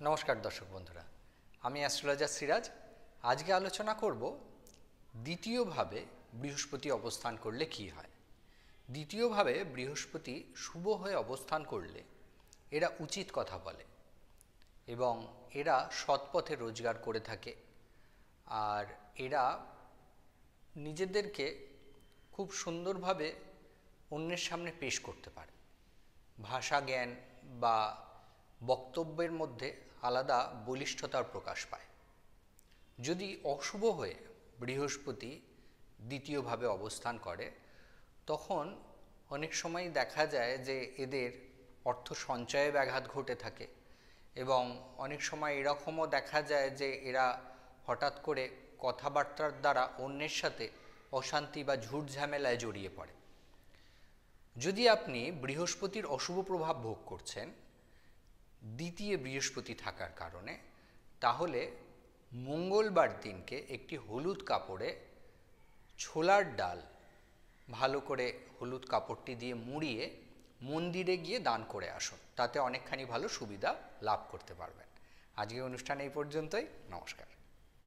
নমস্কার দর্শক বন্ধুরা, আমি অ্যাস্ট্রোলজার সিরাজ। আজকে আলোচনা করব দ্বিতীয়ভাবে বৃহস্পতি অবস্থান করলে কি হয়। দ্বিতীয়ভাবে বৃহস্পতি শুভ হয়ে অবস্থান করলে এরা উচিত কথা বলে এবং এরা সৎপথে রোজগার করে থাকে। আর এরা নিজেদেরকে খুব সুন্দরভাবে অন্যের সামনে পেশ করতে পারে। ভাষা জ্ঞান বা বক্তব্যের মধ্যে আলাদা বলিষ্ঠতার প্রকাশ পায়। যদি অশুভ হয়ে বৃহস্পতি দ্বিতীয়ভাবে অবস্থান করে, তখন অনেক সময় দেখা যায় যে এদের অর্থ সঞ্চয়ে ব্যাঘাত ঘটে থাকে এবং অনেক সময় এরকমও দেখা যায় যে এরা হঠাৎ করে কথাবার্তার দ্বারা অন্যের সাথে অশান্তি বা ঝুট ঝামেলায় জড়িয়ে পড়ে। যদি আপনি বৃহস্পতির অশুভ প্রভাব ভোগ করছেন দ্বিতীয় বৃহস্পতি থাকার কারণে, তাহলে মঙ্গলবার দিনকে একটি হলুদ কাপড়ে ছোলার ডাল ভালো করে হলুদ কাপড়টি দিয়ে মুড়িয়ে মন্দিরে গিয়ে দান করে আসুন। তাতে অনেকখানি ভালো সুবিধা লাভ করতে পারবেন। আজকের অনুষ্ঠান এই পর্যন্তই। নমস্কার।